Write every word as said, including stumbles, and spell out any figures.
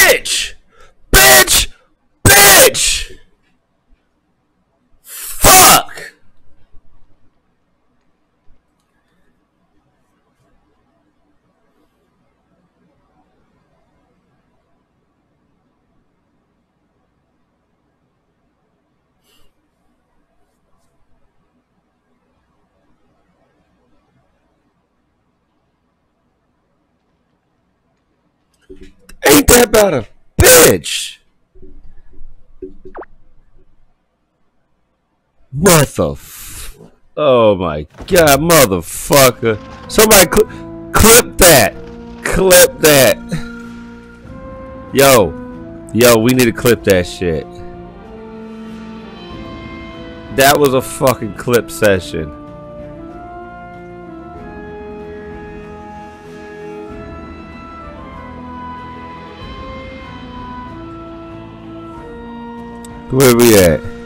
Bitch! Bitch! Bitch! Fuck! Ain't that about a bitch? What the f- Oh my god, motherfucker. Somebody cl- clip that. Clip that. Yo. Yo, we need to clip that shit. That was a fucking clip session. Where we at?